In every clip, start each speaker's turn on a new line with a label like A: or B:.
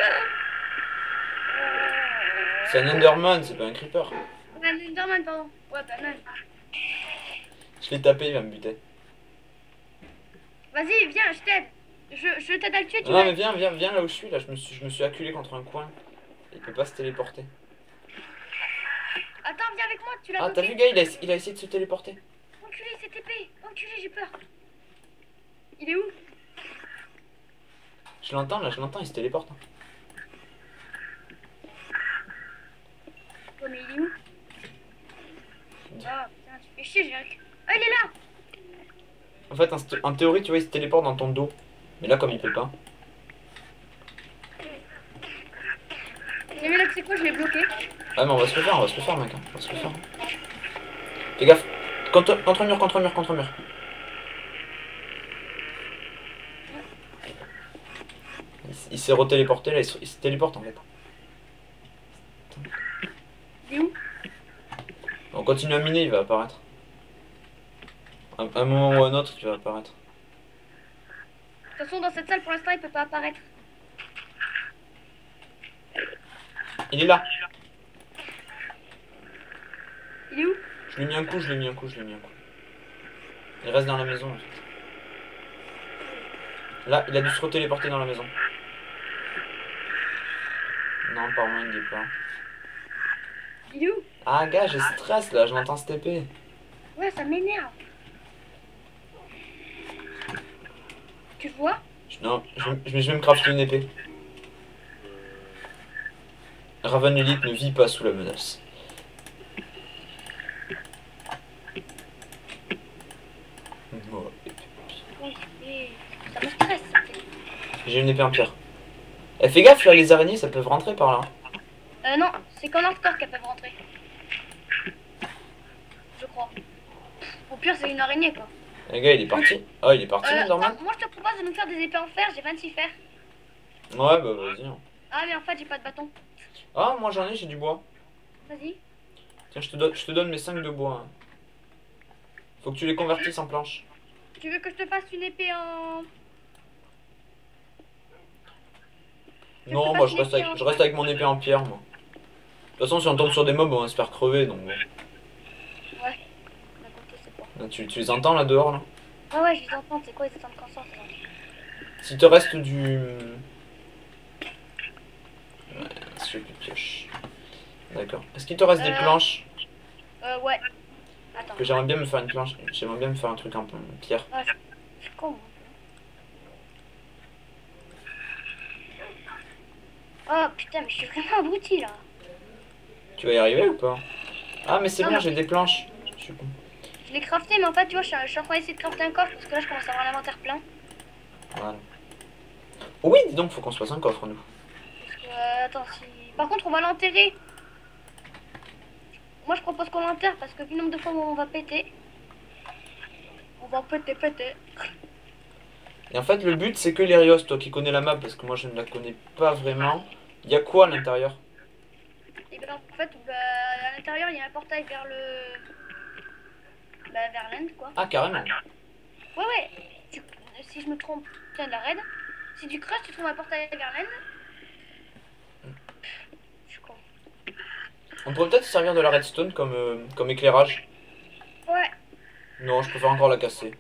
A: C'est un Enderman, c'est pas un creeper.
B: Un Enderman, pardon. Ouais, pas mal.
A: Je l'ai tapé, il va me buter.
B: Vas-y, viens, je t'aide. Je t'aide à le tuer, tu
A: Non
B: vas.
A: mais viens là où je suis, là, je me suis acculé contre un coin. Il peut pas se téléporter.
B: Attends, viens avec moi, tu l'as
A: Ah, t'as
B: bloqué.
A: vu, gars, il a essayé de se téléporter.
B: Enculé, c'est épée. Enculé, j'ai peur. Il est où?
A: Je l'entends, là, je l'entends, il se téléporte.
B: Ouais, mais il est où? Ah, putain, tu fais chier, j'ai. Ah, il est là.
A: En fait, en théorie, tu vois, il se téléporte dans ton dos. Mais là, comme il peut pas.
B: J'ai vu là, tu sais quoi, je l'ai bloqué.
A: Ah, mais on va se le faire, mec. On va se le faire. Fais gaffe. Contre mur. Il s'est retéléporté, là, il se téléporte en fait.
B: Il est où?
A: On continue à miner, il va apparaître. À un moment ou à un autre, il va apparaître.
B: De toute façon, dans cette salle, pour l'instant, il peut pas apparaître.
A: Il est là.
B: Il est où?
A: Je lui ai mis un coup. Il reste dans la maison en fait. Là, il a dû se retéléporter dans la maison. Non, par moi, il n'y est pas.
B: Il est où?
A: Ah, gars, j'ai stress là, je l'entends se TP.
B: Ouais, ça m'énerve. Tu le vois?
A: Non, je vais me crafter une épée. Raven Elite ne vit pas sous la menace.
B: Oui, ça me stresse.
A: J'ai une épée en pierre. Eh, fais gaffe là, les araignées, ça peut rentrer par là.
B: Non, c'est qu'en hardcore qu'elles peuvent rentrer. Je crois. Au pire, c'est une araignée, quoi.
A: Le gars, il est parti. Oh, il est parti, Enderman.
B: Moi, je te propose de nous faire des épées en fer. J'ai 26 fers.
A: Ouais, bah vas-y.
B: Ah, mais en fait, j'ai pas de bâton.
A: Ah, moi j'en ai, j'ai du bois.
B: Vas-y.
A: Tiens, je te donne mes 5 de bois. Faut que tu les convertisses en planches.
B: Tu veux que je te fasse une épée en...
A: Non, moi je reste avec mon épée en pierre, moi. De toute façon, si on tombe sur des mobs, on va se faire crever, donc bon.
B: Ouais. D'accord, c'est quoi?
A: Là, tu les entends là dehors, là?
B: Ouais, je les entends. C'est quoi, ils entendent quand ça?
A: S'il te reste du... Ouais, j'ai plus de pioche. D'accord. Est-ce qu'il te reste des planches?
B: Ouais. Attends.
A: Que j'aimerais bien me faire une planche. J'aimerais bien me faire un truc en pierre.
B: Ah, c'est con. Oh putain, mais je suis vraiment abruti là.
A: Tu vas y arriver ou pas? Ah, mais c'est
B: Non,
A: bon,
B: mais-
A: j'ai des planches. Je suis con.
B: Je l'ai crafté, mais en fait, tu vois, je suis en train d'essayer de crafter un coffre parce que là, je commence à avoir l'inventaire plein.
A: Voilà. Oui, dis donc, faut qu'on se fasse un coffre, nous.
B: Parce que, attends, si. Par contre, on va l'enterrer. Moi, je propose qu'on l'enterre parce que vu le nombre de fois où on va péter. On va péter.
A: Et en fait, le but, c'est que l'Erios, toi qui connais la map, parce que moi je ne la connais pas vraiment. Il y a quoi à l'intérieur?
B: Et ben, en fait, à l'intérieur, il y a un portail vers le. Vers l'End, quoi.
A: Ah, carrément.
B: Ouais. Si je me trompe, tiens, de la raid. Si tu creuses, tu trouves un portail vers l'End. Je suis con.
A: On pourrait peut-être se servir de la redstone comme éclairage.
B: Ouais.
A: Non, je préfère encore la casser.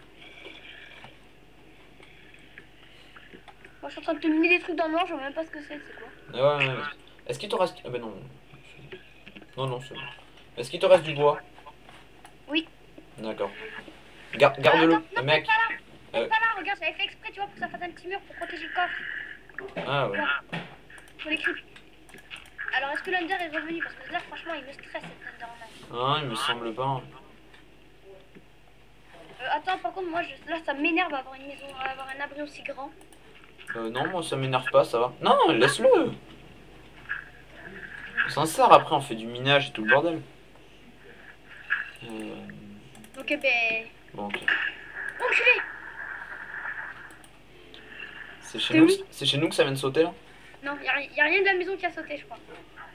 B: Moi, je suis en train de te miner des trucs dans le noir, je vois même pas ce que c'est quoi.
A: Ah ouais. Est-ce qu'il te reste... Ah ben non. Non, c'est bon. Est-ce qu'il te reste du bois?
B: Oui.
A: D'accord. Garde-le,
B: non,
A: mec.
B: Pas là, regarde, j'avais fait exprès, tu vois, pour que ça fasse un petit mur pour protéger le coffre.
A: Ah ouais.
B: Faut l'écrire. Alors, est-ce que l'Under est revenu? Parce que là, franchement, il me stresse cet Enderman.
A: Ah, il me semble pas.
B: Attends, par contre, moi, là, ça m'énerve d'avoir une maison, avoir un abri aussi grand.
A: Non, moi ça m'énerve pas, ça va. Non, laisse-le. On s'en sert après, on fait du minage et tout le bordel.
B: Ok, ben.
A: Bon, ok.
B: Enculé!
A: C'est chez nous que ça vient de sauter là?
B: Non, y a rien de la maison qui a sauté, je crois.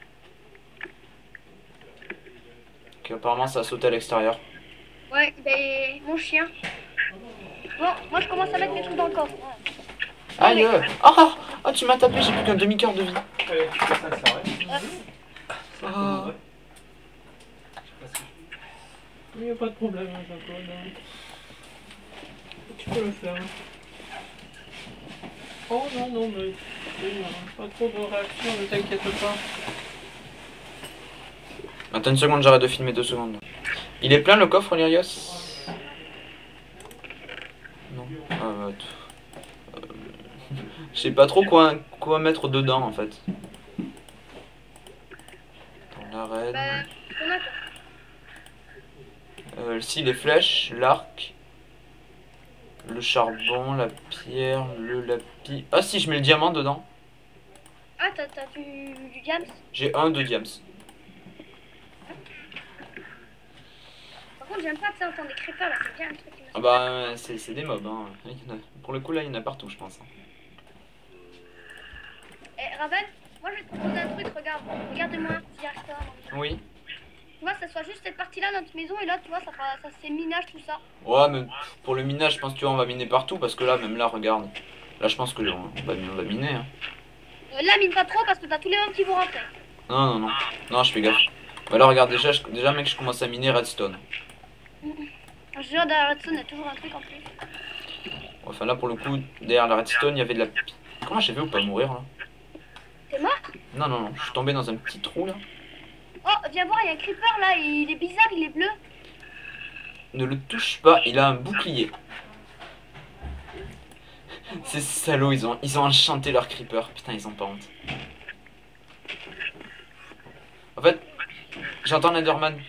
A: Ok, apparemment ça a sauté à l'extérieur.
B: Ouais, ben, mon chien. Bon, moi, je commence à mettre mes trucs dans le coffre.
A: Aïe! Ah! Ah, tu m'as tapé, j'ai plus qu'un demi-quart de vie.
C: Allez, tu fais ça, ça arrête.
A: Ah.
C: Il n'y a pas de problème, hein, Jean-Claude. Tu peux le faire. Oh non, non, mais pas trop de réaction, ne t'inquiète pas.
A: Attends une seconde, j'arrête de filmer 2 secondes. Il est plein le coffre, Lyrios? Non. Je sais pas trop quoi mettre dedans en fait. Dans l'arène.
B: Bah, on a quoi?
A: Si, les flèches, l'arc, le charbon, la pierre, le lapis. Ah si, je mets le diamant dedans.
B: Ah, t'as du diams?
A: J'ai un de diams.
B: Par contre, j'aime pas de ça entendre des creepers là, c'est bien un truc qui me
A: Ah bah, c'est des mobs. Hein. Pour le coup, là, il y en a partout, je pense.
B: Eh, Raven, moi je vais te proposer un truc, regarde. Regarde-moi, s'il y a ça.
A: Oui.
B: Tu vois, ça soit juste cette partie-là, notre maison, et là, tu vois, ça c'est minage, tout ça.
A: Ouais, mais pour le minage, je pense que tu vois, on va miner partout parce que là, même là, regarde. Là, je pense que on va miner. Hein.
B: Là, mine pas trop parce que t'as tous les mobs qui vont rentrer.
A: Non, non, non. Non, je fais gaffe. Bah là, regarde, déjà mec, je commence à miner redstone.
B: Je jure, derrière Redstone, il y a toujours un truc en plus.
A: Enfin, là, pour le coup, derrière la redstone, il y avait de la... Comment j'ai fait pour pas mourir, là?
B: T'es mort?
A: Non, non, non, je suis tombé dans un petit trou, là.
B: Oh, viens voir, il y a un creeper là, il est bizarre, il est bleu.
A: Ne le touche pas, il a un bouclier. Ces salauds, ils ont enchanté leur creeper. Putain, ils ont pas honte. En fait, j'entends l'Enderman.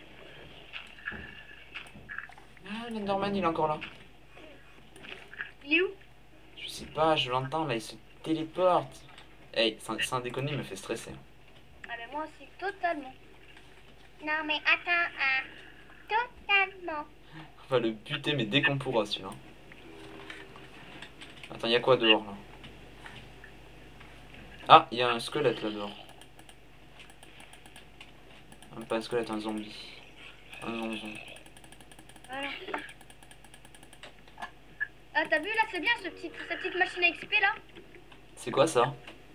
A: Ah, l'Enderman, il est encore là.
B: Il est où?
A: Je sais pas, je l'entends, là, il se téléporte. Hey, sans déconner, il me fait stresser.
B: Ah ben moi aussi, totalement. Non mais attends, totalement.
A: On va le buter, mais dès qu'on pourra, celui-là. Attends, il y a quoi dehors, là? Ah, il y a un squelette, là, dehors. Pas un squelette, un zombie. Un zonzon.
B: Voilà. Ah t'as vu là, c'est bien cette petite machine à XP là.
A: C'est quoi, ça?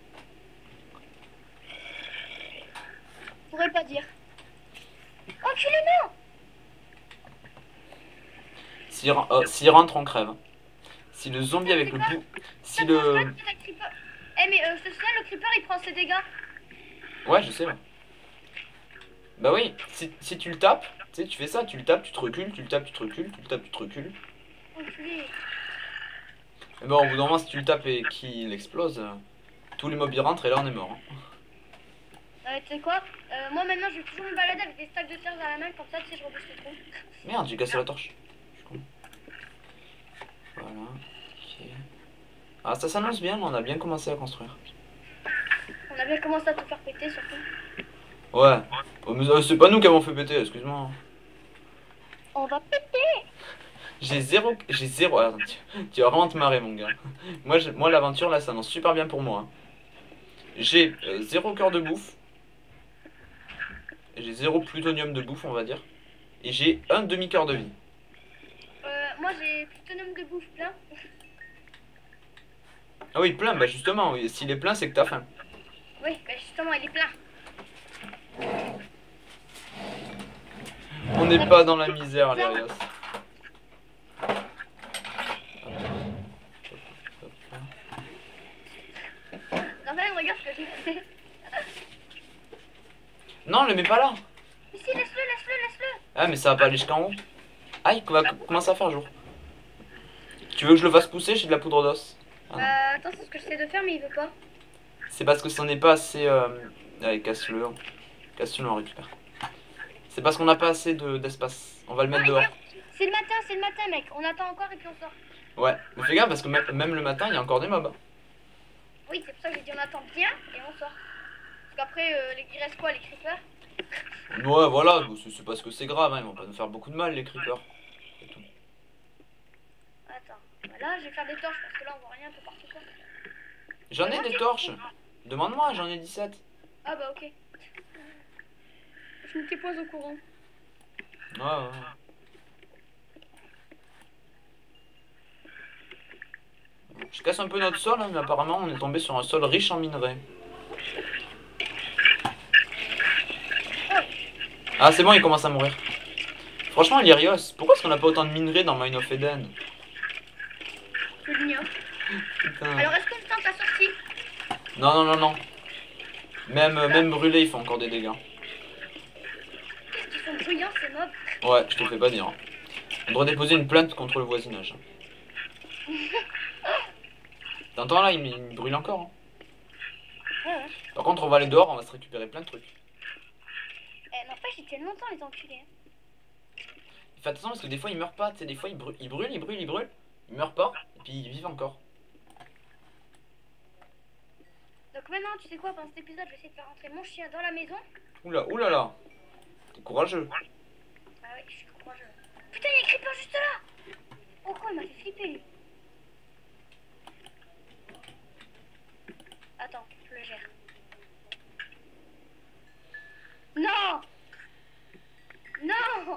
B: Je pourrais pas dire. Enculé-moi!
A: S'il rentre, on crève. Si le zombie avec le bout... Si le...
B: Eh mais je te souviens, le creeper il prend ses dégâts.
A: Ouais, je sais, ouais. Bah oui, si tu le tapes, tu sais, tu fais ça, tu le tapes, tu te recules, tu le tapes, tu te recules, tu le tapes, tu te recules.
B: Enculé.
A: Et bon, au bout d'un moment, si tu le tapes et qu'il explose, tous les mobs y rentrent et là on est mort. Hein.
B: Tu sais quoi? Moi maintenant je vais toujours me balader avec des stacks de terre à la main, comme ça tu sais je rebouche le trou.
A: Merde, j'ai cassé la torche. Je suis con. Voilà, ok. Ah, ça s'annonce bien, on a bien commencé à construire.
B: On a bien commencé à tout faire péter surtout.
A: Ouais. Oh, mais, c'est pas nous qui avons fait péter, excuse-moi.
B: On va péter!
A: J'ai zéro. Attends, tu vas vraiment te marrer, mon gars. Moi l'aventure là, ça annonce super bien pour moi. Hein. J'ai 0 cœur de bouffe. J'ai 0 plutonium de bouffe, on va dire. Et j'ai un demi-cœur de vie.
B: Moi j'ai plutonium de bouffe plein.
A: Ah oui, plein, bah justement, oui. S'il est plein, c'est que t'as faim.
B: Oui, bah justement, il est plein.
A: On n'est pas dans la misère, Lérios.
B: Enfin, regarde ce que j'ai fait.
A: Non, le mets pas là.
B: Mais si, laisse-le.
A: Ah, mais ça va pas aller jusqu'en haut. Aïe, commence à faire jour. Tu veux que je le fasse pousser? J'ai de la poudre d'os. Ah,
B: attends, c'est ce que j'essaie de faire, mais il veut pas.
A: c'est parce que c'en est pas assez... Allez, casse-le. Casse-le, on récupère. C'est parce qu'on n'a pas assez d'espace. On va le mettre dehors.
B: C'est le matin, mec. On attend encore et puis on sort.
A: Ouais, mais fais gaffe parce que même le matin, il y a encore des mobs.
B: Oui, c'est pour ça que j'ai dit on attend bien et on sort. Parce qu'après, il reste quoi, les creepers?
A: Ouais, voilà, c'est parce que c'est grave, hein. Ils vont pas nous faire beaucoup de mal, les creepers. C'est tout.
B: Attends, bah là, je vais faire des torches parce que là, on voit rien un peu partout. Quoi.
A: J'en ai des torches. Demande-moi, j'en ai 17.
B: Ah bah ok. Je me tes points au courant.
A: Ouais. Je casse un peu notre sol, hein, mais apparemment on est tombé sur un sol riche en minerais. Ah c'est bon, il commence à mourir. Franchement, Lyrios, pourquoi est-ce qu'on a pas autant de minerais dans Mine of Eden?
B: Je l'ignore.
A: Putain.
B: Alors, est-ce qu'on tente la sortie?
A: Non, non, non, non. Même brûlé, il fait encore des dégâts.
B: Qu'est-ce qu'ils sont bruyants, ces mobs?
A: Ouais, je te fais pas dire. Hein. On devrait déposer une plainte contre le voisinage. T'entends là, il me brûle encore. Hein.
B: Ouais.
A: Par contre, on va aller dehors, on va se récupérer plein de trucs.
B: Eh, n'empêche, ils tiennent longtemps, les enculés. Hein.
A: Fais attention parce que des fois ils meurent pas, tu sais, des fois ils brûlent, ils meurent pas, et puis ils vivent encore.
B: Donc maintenant, tu sais quoi, pendant cet épisode, je vais essayer de faire rentrer mon chien dans la maison.
A: Oula, oula là. T'es courageux.
B: Ah ouais, je suis courageux. Putain, il y a un creeper juste là. Oh quoi, il m'a fait flipper lui. Attends, je le gère. Non. Non.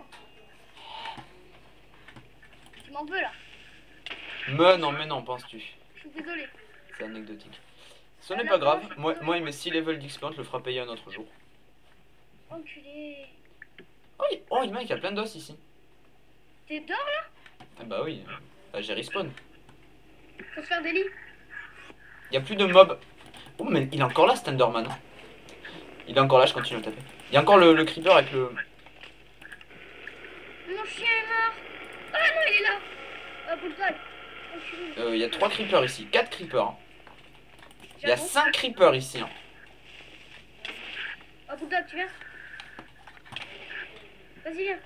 B: Tu m'en veux là.
A: Mais non, penses-tu.
B: Je suis désolée.
A: C'est anecdotique. Ce n'est pas grave, moi il met 6 levels d'XP, on te le fera payer un autre jour.
B: Enculé.
A: Oh, il y a plein d'os ici.
B: T'es dehors là?
A: Ah bah oui, bah, j'ai respawn.
B: Faut se faire des lits.
A: Il y a plus de mobs. Oh mais il est encore là, Stenderman. Il est encore là, je continue à le taper. Il y a encore le creeper avec le...
B: Mon chien est mort. Ah non, il est là. Ah, bulldog. Enculé.
A: Il y a 3 creepers ici, 4 creepers. Hein. Il y a
B: J'avoue.
A: 5 creepers ici. Hein.
B: Oh, bulldog, tu viens? Vas-y, viens.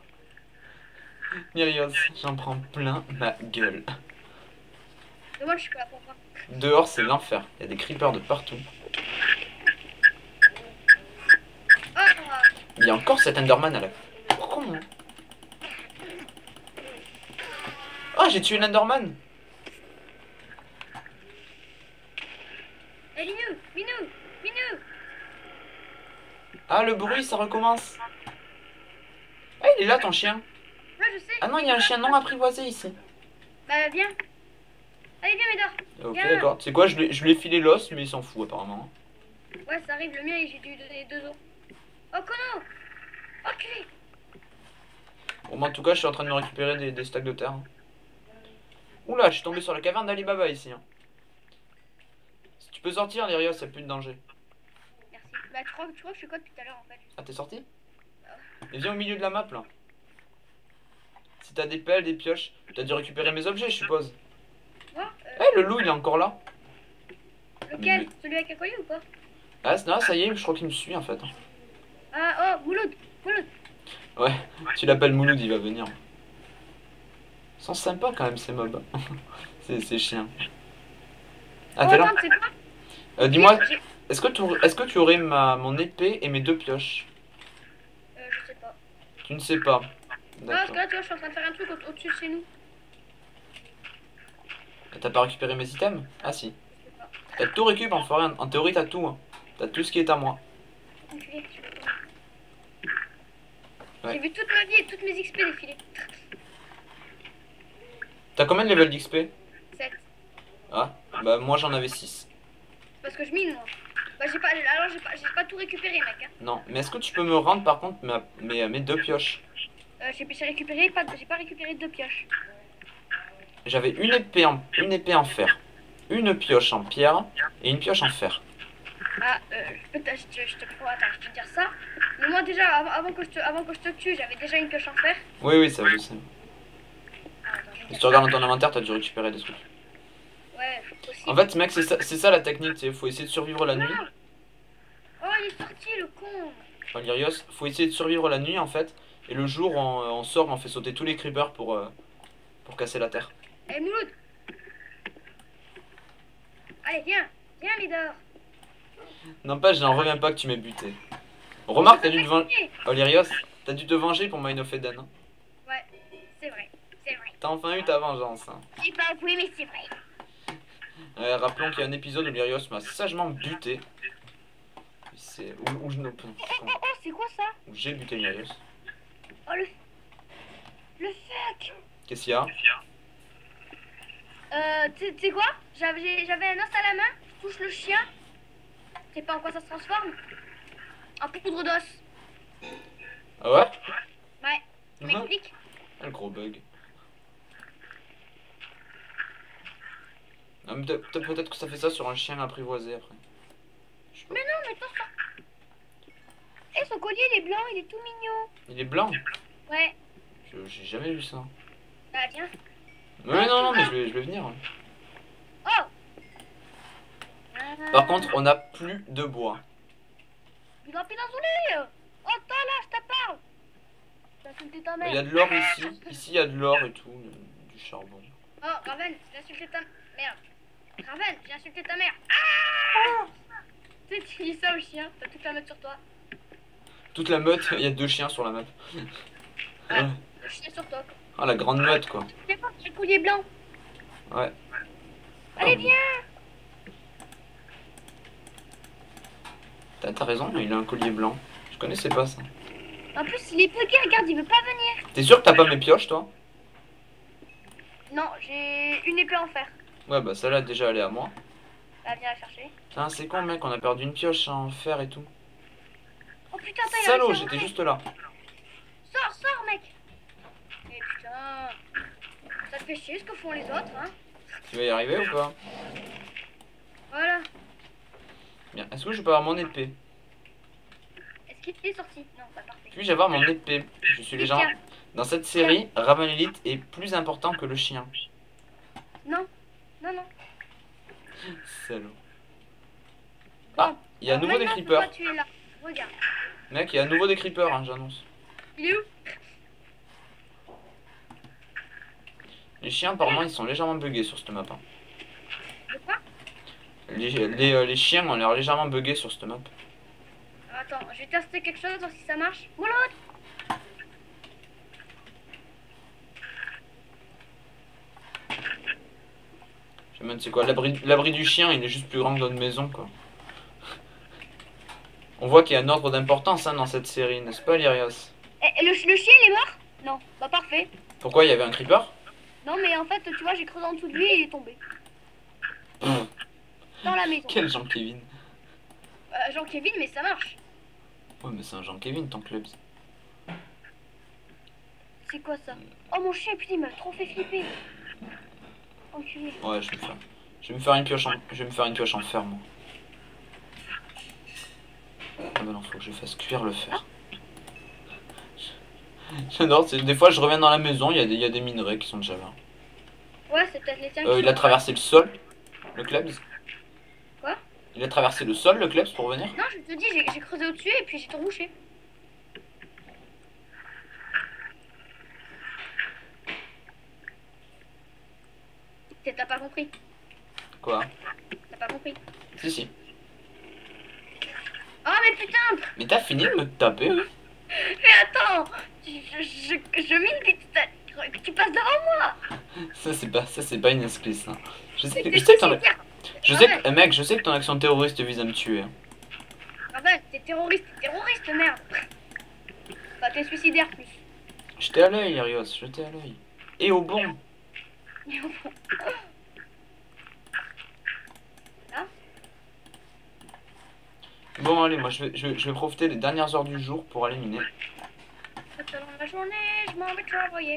A: Myrios, j'en prends plein ma gueule.
B: Mais moi, je suis pas là pour toi.
A: Dehors, c'est l'enfer. Il y a des creepers de partout.
B: Ah,
A: Il y a encore cet Enderman à la... Pourquoi? Oh, j'ai tué l'Enderman.
B: Eh, Minou, Minou, Minou.
A: Ah, le bruit, ça recommence. Ah, il est là, ton chien.
B: Ouais, je sais.
A: Ah non, il y a un chien non apprivoisé ici.
B: Bah, viens. Allez, viens, Médor.
A: Ok,
B: Viens.
A: d'accord. Tu sais quoi, je lui ai filé l'os, mais il s'en fout apparemment.
B: Ouais, ça arrive, le mien, j'ai dû lui donner 2 os. Oh, Kono. Enculé.
A: Bon, moi, en tout cas, je suis en train de me récupérer des stacks de terre. Oula, je suis tombé sur la caverne d'Alibaba ici. Hein. Si tu peux sortir, Lyrios, il n'y a plus de danger.
B: Merci. Bah, tu crois que je suis quoi depuis tout à l'heure en fait?
A: Ah, t'es sorti? Et viens au milieu de la map là. Si t'as des pelles, des pioches, t'as dû récupérer mes objets, je suppose.
B: Moi
A: Eh, le loup, il est encore là.
B: Lequel? Celui avec un collier ou pas?
A: Ah, non, ça y est, je crois qu'il me suit en fait.
B: Ah, oh, Mouloud. Mouloud.
A: Ouais, tu l'appelles Mouloud, il va venir. Ils sont sympas quand même ces mobs. ces chiens. Ah,
B: Oh,
A: t'es là?
B: attends, c'est quoi?
A: Dis-moi, est-ce que tu aurais mon épée et mes 2 pioches?
B: Je sais pas.
A: Tu ne sais pas.
B: Non, parce
A: D'accord.
B: que là, tu vois, je suis en train de faire un truc au-dessus de chez nous.
A: T'as pas récupéré mes items? Ah si.
B: Je sais pas.
A: T'as tout récup en forêt, en théorie t'as tout. Hein. T'as tout ce qui est à moi.
B: Enculé, je sais pas.
A: Ouais.
B: J'ai vu toute ma vie et toutes mes XP défiler.
A: T'as combien de level d'XP?
B: 7.
A: Ah, bah moi j'en avais 6.
B: Parce que je mine, moi. Bah, j'ai pas tout récupéré, mec. Hein.
A: Non, mais est-ce que tu peux me rendre par contre mes 2 pioches?
B: J'ai pas récupéré 2 pioches.
A: J'avais une épée en fer, une pioche en pierre et une pioche en fer.
B: Ah, je te attends, je vais te dire ça. Mais moi, déjà, avant que je te tue, j'avais déjà une pioche en fer.
A: Oui, oui, ça je sais.
B: Ah, attends, je vais te
A: Si
B: dire
A: tu regardes
B: ça.
A: dans ton inventaire, t'as dû récupérer des trucs.
B: Ouais, possible.
A: En fait, mec, c'est ça la technique, tu sais, faut essayer de survivre la nuit.
B: Oh, il est sorti, le con.
A: Lyrios, faut essayer de survivre la nuit en fait. Et le jour, on sort, on fait sauter tous les creepers pour casser la terre.
B: Eh, Mouloud. Allez, viens. Viens, Médor.
A: N'empêche, j'en reviens pas que tu m'aies buté. Remarque, t'as dû te venger. Oh, Lyrios, t'as dû te venger pour Mine of Eden. Hein.
B: Ouais, c'est vrai. C'est vrai.
A: T'as enfin eu ta vengeance. Hein.
B: J'ai pas avoué, mais c'est vrai.
A: Rappelons qu'il y a un épisode où Lyrios m'a sagement buté. C'est où je ne
B: Oh, c'est quoi ça?
A: où j'ai buté Lyrios.
B: Oh, le fuck.
A: Qu'est-ce qu'il y a?
B: Tu sais quoi? J'avais un os à la main, je touche le chien. Tu sais pas en quoi ça se transforme? En poudre d'os.
A: Ah ouais?
B: Ouais, tu
A: Mhm.
B: m'expliques?
A: Ah, le gros bug. Ah, mais peut-être que ça fait ça sur un chien apprivoisé après. Je sais pas.
B: Mais non, mais toi, ça. Eh, son collier, il est blanc, il est tout mignon.
A: Il est blanc?
B: Ouais.
A: J'ai jamais vu ça.
B: Bah, viens.
A: Ouais, non, mais je vais venir.
B: Oh!
A: Par contre, on n'a plus de bois.
B: Il a pile isolé. Oh, toi là, je te parle. T'as insulté ta
A: Il y a
B: mère.
A: de l'or ici. Ici, il y a de l'or et tout. Du charbon.
B: Oh, Raven, j'ai insulté ta merde. Raven, j'ai insulté ta mère. Ah! Tu sais, tu dis ça au chien, t'as toute la meute sur toi.
A: Toute la meute, il y a 2 chiens sur la map.
B: Ouais. Le chien sur toi.
A: Ah, la grande meute, quoi.
B: C'est pas, j'ai le collier blanc.
A: Ouais.
B: Allez,
A: Ah,
B: viens.
A: T'as raison, il a un collier blanc. Je connaissais pas ça.
B: En plus, il est bugué, regarde, il veut pas venir.
A: T'es sûr que t'as pas mes pioches, toi?
B: Non, j'ai une épée en fer.
A: Ouais, bah celle-là, déjà, elle est à moi.
B: Bah, viens la chercher.
A: Putain, c'est con, mec, on a perdu une pioche en fer et tout.
B: Oh putain, t'as
A: Salaud, j'étais juste là.
B: Sors, mec. Mais putain. Ça te fait chier ce que font les autres, hein.
A: Tu vas y arriver ou pas?
B: Voilà.
A: Bien, est-ce que je peux avoir mon épée?
B: Est-ce qu'il est sorti? Non, pas parfait.
A: Puis-je avoir mon épée? Je suis légèrement...
B: Tiens.
A: Dans cette série, Raven Elite est plus important que le chien.
B: Non, non, non.
A: Salaud. Ah, il y a à
B: Alors
A: nouveau des
B: maintenant que
A: creepers.
B: toi, tu es là. Regarde.
A: Mec, il y a à nouveau des creepers, hein, j'annonce.
B: Il est où?
A: Les chiens, apparemment, ils sont légèrement buggés sur cette map. Hein.
B: De quoi?
A: Les chiens ont l'air légèrement buggés sur cette map.
B: Attends, je vais tester quelque chose, voir si ça marche. Voilà.
A: Je sais même c'est quoi, l'abri du chien, il est juste plus grand que notre maison, quoi. On voit qu'il y a un ordre d'importance hein, dans cette série, n'est-ce pas, Lyrios?
B: Eh, le chien, il est mort? Non, bah parfait.
A: Pourquoi il y avait un creeper?
B: Non, mais en fait, tu vois, j'ai creusé en dessous de lui et il est tombé. Dans la maison.
A: Quel Jean-Kevin?
B: Jean-Kevin, mais ça marche.
A: Ouais, mais c'est un Jean-Kevin, ton club.
B: C'est quoi ça? Oh, mon chien, putain, il m'a trop fait flipper. Enculé.
A: Ouais, je vais me faire une pioche en fer, moi. Ah bah non, faut que je fasse cuire le fer. J'adore, des fois je reviens dans la maison, il y a des minerais qui sont déjà là.
B: Ouais, c'est peut-être les tiens.
A: Il a traversé le sol, le Klebs.
B: Quoi?
A: Il a traversé le sol, le Klebs, pour venir.
B: Non, je te dis, j'ai creusé au-dessus et puis j'ai tout rebouché. T'as pas compris.
A: Quoi?
B: T'as pas compris.
A: Si.
B: Oh, mais putain!
A: Mais t'as fini de me taper, oui?
B: Mais attends! Je mine que tu passes devant moi!
A: Ça c'est pas une excuse, hein. Je sais
B: C'est
A: que mec, je sais que ton action terroriste vise à me tuer.
B: Ah ben, t'es terroriste, merde! Bah, t'es suicidaire plus.
A: J'étais à l'œil, Arios, j'étais à l'œil. Et au bon.
B: Hein?
A: Bon, allez, moi je vais profiter des dernières heures du jour pour aller miner.
B: Tout au long de la journée, je m'en vais te l'envoyer.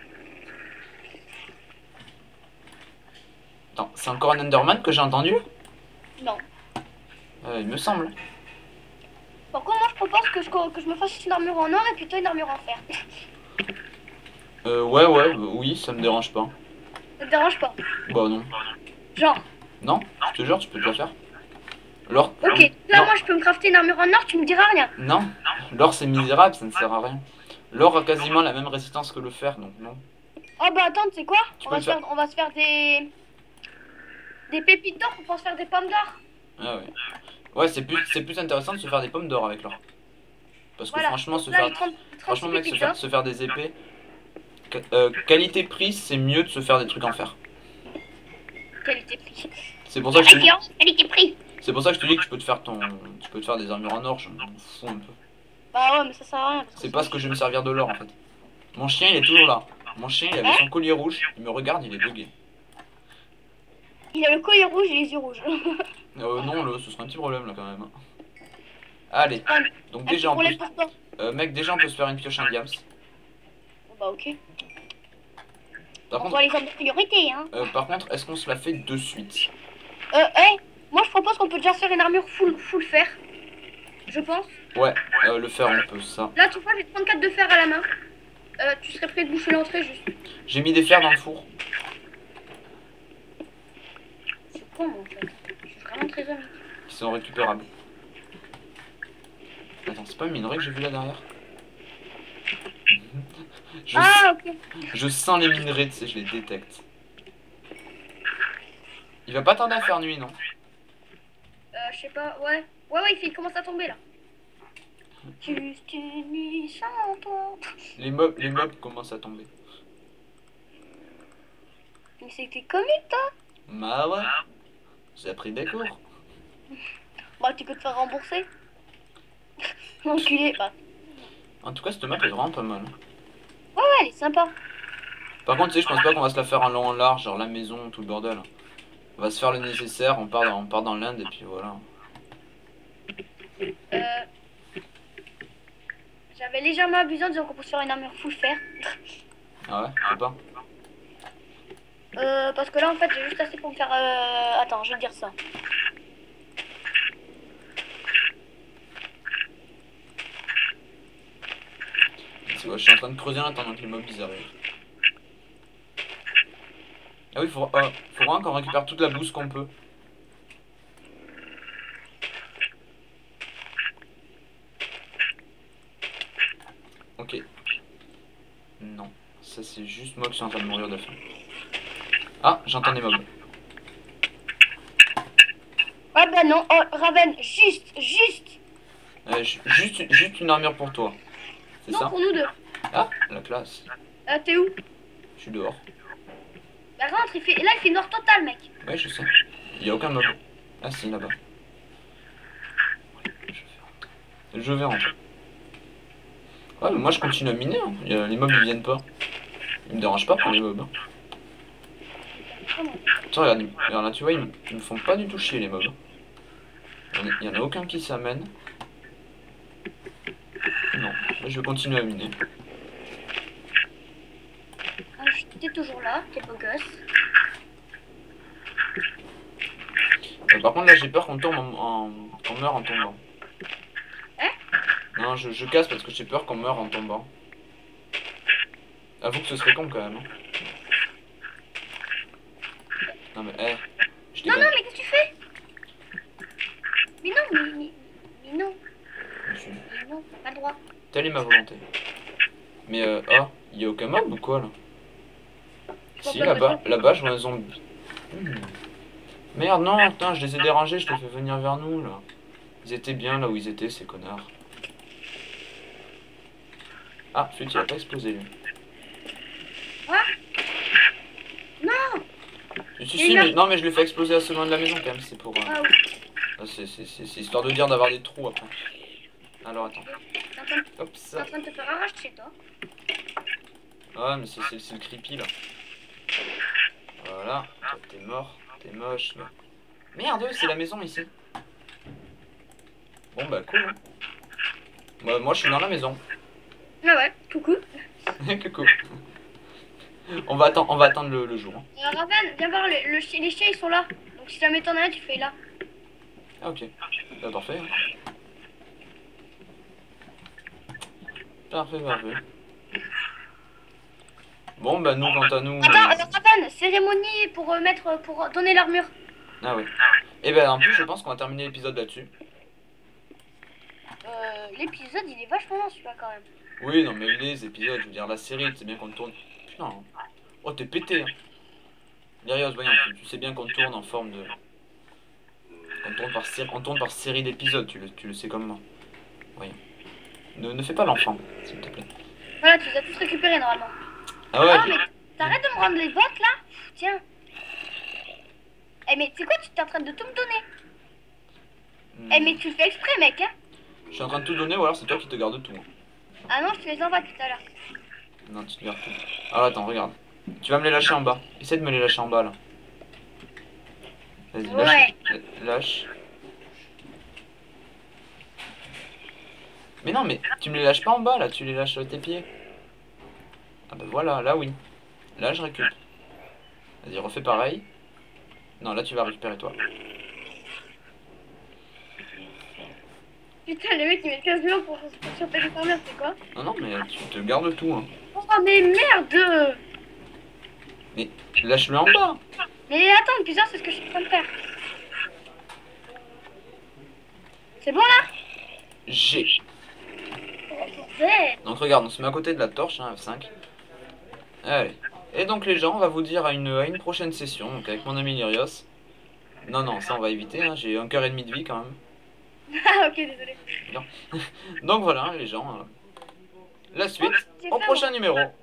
A: Attends, c'est encore un Enderman que j'ai entendu?
B: Non.
A: Il me semble.
B: Par contre, moi je propose que je me fasse une armure en or et puis toi une armure en fer.
A: Oui, ça me dérange pas.
B: Ça te dérange pas?
A: Bah non.
B: Genre.
A: Non, je te jure, tu peux te la faire. L'or...
B: Ok, là
A: Non.
B: moi je peux me crafter une armure en or, tu me diras rien.
A: Non, l'or c'est misérable, ça ne sert à rien. L'or a quasiment la même résistance que le fer, donc non.
B: Oh bah attends, tu sais quoi?
A: Tu peux le faire.
B: On va se faire des pépites d'or pour pouvoir se faire des pommes d'or.
A: Ah ouais. Ouais, c'est plus intéressant de se faire des pommes d'or avec l'or. Parce que
B: Voilà.
A: franchement,
B: Là, les 30
A: franchement mec,
B: pépites d'or.
A: se faire des épées... qualité-prix, c'est mieux de se faire des trucs en fer.
B: Qualité prix.
A: C'est pour ça que je te dis...
B: Qualité prix.
A: C'est pour ça que je te dis que tu peux te faire des armures en or, je m'en fous un peu.
B: Bah ouais, mais ça sert à rien.
A: C'est pas ce que je vais me servir de l'or en fait. Mon chien il est toujours là. Mon chien il avait son collier rouge, il me regarde, il est bugué.
B: Il a le collier rouge et les yeux rouges.
A: Non, ce serait un petit problème là quand même. Allez,
B: Ah,
A: donc
B: un
A: déjà on peut...
B: problème pour toi.
A: mec, déjà on peut se faire une pioche en diams.
B: Bon, bah ok.
A: Par
B: On
A: contre,
B: voit les hommes de priorité, hein.
A: par contre, est-ce qu'on se la fait de suite?
B: Moi je propose qu'on peut déjà se faire une armure full fer. Je pense.
A: Ouais, le fer on peut ça.
B: Là, tu vois, j'ai 34 de fer à la main. Tu serais prêt de boucher l'entrée juste.
A: J'ai mis des fers dans le four.
B: C'est con, moi, en fait. Je suis vraiment très honnête.
A: Qui sont récupérables. Attends, c'est pas une minerai que j'ai vu là derrière?
B: Ah, ok.
A: Je sens les minerais, tu sais, je les détecte. Il va pas tarder à faire nuit, non?
B: Je sais pas, ouais. Ouais, il commence à tomber là. Juste une nuit sans toi.
A: Les mobs commencent à tomber.
B: Mais c'était comique, toi.
A: Bah ouais. J'ai appris des cours.
B: Bah, tu peux te faire rembourser. L'enculé. Bah,
A: En tout cas, cette map est vraiment pas mal.
B: ouais, elle est sympa.
A: Par contre, tu sais, je pense pas qu'on va se la faire en long en large, genre la maison, tout le bordel. On va se faire le nécessaire, on part dans l'Inde et puis voilà.
B: J'avais légèrement abusé en disant qu'on peut se faire une armure full fer.
A: Ah ouais, faut pas.
B: Parce que là, en fait, j'ai juste assez pour me faire... Attends, je vais te dire ça.
A: Tu vois, je suis en train de creuser en attendant que les mobs ils arrivent. Ah oui, faut vraiment qu'on récupère toute la bouse qu'on peut. Ok. Non, ça c'est juste moi qui suis en train de mourir de faim. Ah, j'entends des mobs.
B: Ah bah non, oh, Raven, juste
A: Juste une armure pour toi. C'est
B: non,
A: ça?
B: pour nous deux.
A: Ah, la classe.
B: T'es où?
A: Je suis dehors.
B: Bah rentre, là il fait noir total, mec.
A: Ouais, je sais. Il y a aucun mob. Ah si, là-bas. Je vais rentrer. Ouais, mais moi je continue à miner. Hein. Les mobs ils viennent pas. Ils me dérangent pas pour les mobs. Hein. Attends, regarde là, tu vois, ils me font pas du tout chier les mobs. Il y en a aucun qui s'amène. Non, là, je vais continuer à miner.
B: Ah, t'es toujours là, t'es beau gosse.
A: Par contre là j'ai peur qu'on tombe qu'on meure en tombant.
B: Hein?
A: Non, je casse parce que j'ai peur qu'on meure en tombant. Avoue que ce serait con quand même. Hein. Non mais je
B: Non,
A: déconne.
B: mais qu'est-ce que tu fais? Mais non, mais non, mais non, pas le droit.
A: Telle est ma volonté. Mais oh, il y a aucun mob ou quoi là? Si, là-bas je vois un zombie. Merde, non, putain, je les ai dérangés, je te fais venir vers nous là. Ils étaient bien là où ils étaient, ces connards. Ah, flûte, il a pas explosé lui.
B: Quoi? Non.
A: Si, mais, non, mais je l'ai fait exploser à ce moment de la maison quand même, c'est pour.
B: Ah oui.
A: C'est histoire de dire d'avoir des trous après. Alors attends. Hop,
B: T'es
A: ça.
B: en train de te faire arracher, toi.
A: Ah, mais c'est le creepy là. Voilà, toi, t'es mort, t'es moche. Mais... Merde, c'est la maison ici. Bon bah cool. Hein. Moi je suis dans la maison.
B: Ah ouais, coucou.
A: Coucou. On va attendre le jour. Hein.
B: Raven, viens voir, les chiens ils sont là. Donc si jamais t'en as un, tu fais là.
A: Ah ok. Bah, parfait. Hein. Parfait. Bon bah nous quant à nous...
B: Attends, Raven, cérémonie pour pour donner l'armure.
A: Ah oui. Et ben en plus je pense qu'on va terminer l'épisode là-dessus.
B: L'épisode il est vachement long celui-là quand même.
A: Oui non mais les épisodes, je veux dire la série, c'est bien qu'on tourne... Putain. Oh t'es pété. Hein. Lérios, voyons, tu sais bien qu'on tourne en forme de... On tourne par série d'épisodes, tu le sais comme moi. Voyons. Ne fais pas l'enfant, s'il te plaît.
B: Voilà, tu les as tous récupérés normalement.
A: Ah ouais.
B: Oh mais t'arrêtes de me rendre les votes là. Tiens. Eh mais c'est quoi, tu t'es en train de tout me donner. Eh mais tu le fais exprès mec hein.
A: Je suis en train de tout donner ou alors c'est toi qui te gardes tout.
B: Ah non, je te les envoie tout à l'heure.
A: Non, tu te gardes tout. Alors attends, regarde. Tu vas me les lâcher en bas. Essaie de me les lâcher en bas là. Vas-y,
B: Ouais.
A: lâche. Mais non, mais tu me les lâches pas en bas là, tu les lâches à tes pieds. Ah bah voilà, là oui. Là je récupère. Vas-y, refais pareil. Non, là tu vas récupérer toi.
B: Putain, le mec il met 15 millions pour choper les merde, c'est quoi?
A: Non, non, mais tu te gardes tout. Hein.
B: Oh, mais merde!
A: Mais lâche-le en bas.
B: Mais attends, bizarre, c'est ce que je suis en train de faire. C'est bon là?
A: G.
B: Ouais.
A: Donc regarde, on se met à côté de la torche, hein, F5. Allez. Et donc les gens, on va vous dire à une prochaine session, donc avec mon ami Lyrios. Non, non, ça on va éviter, hein, j'ai un cœur et demi de vie quand même.
B: Ah, ok, désolé.
A: Donc voilà, les gens. La suite
B: C'est
A: au
B: pas
A: prochain numéro.